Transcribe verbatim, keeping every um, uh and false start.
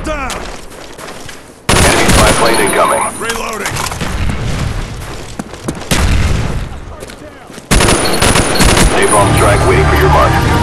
down! Enemy spy plane incoming. Reloading! Napalm strike waiting for your mark.